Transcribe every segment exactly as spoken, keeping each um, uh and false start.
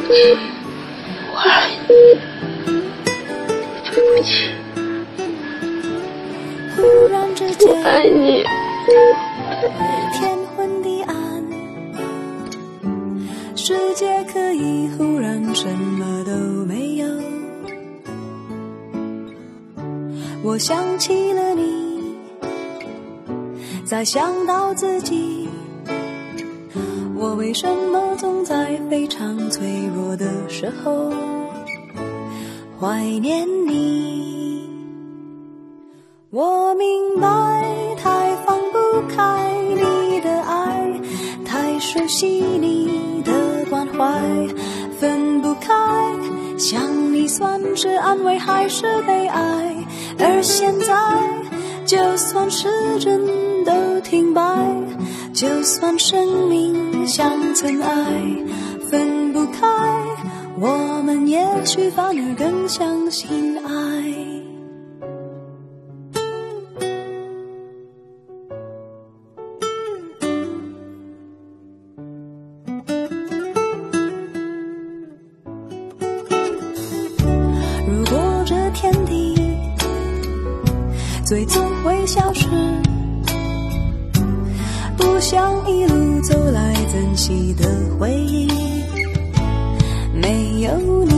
起，我爱你，对不起，我爱你。 天昏地暗，世界可以忽然什么都没有。我想起了你，再想到自己，我为什么总在非常脆弱的时候怀念你？我明白，太放不开你的爱，太熟悉你的关怀，分不开，想你算是安慰还是悲哀？而现在，就算时针都停摆，就算生命像尘埃，分不开，我们也许反而更相信爱。如果这天地最终会消失，不想一路走来珍惜的回忆没有你。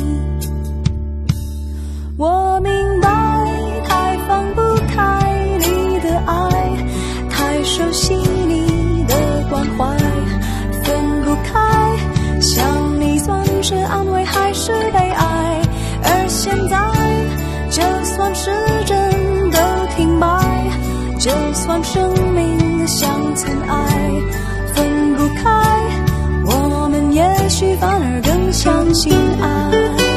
我明白，太放不开你的爱，太熟悉你的关怀，分不开，想你算是安慰还是悲哀？而现在，就算时针都停摆，就算生命像尘埃，分不开，我们也许反而更相信爱。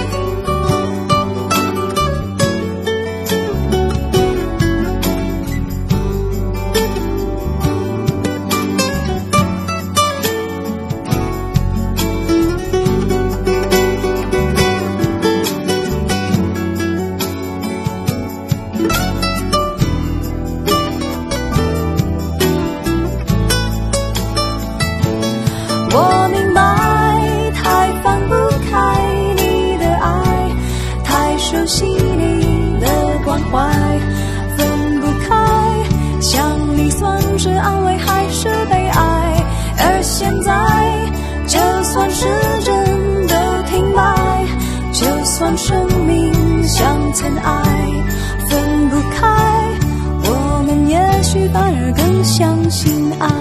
我明白，太放不开你的爱，太熟悉你的关怀，分不开，想你算是安慰还是悲哀？而现在，就算时针都停摆，就算生命像尘埃，分不开，我们也许反而更相信爱。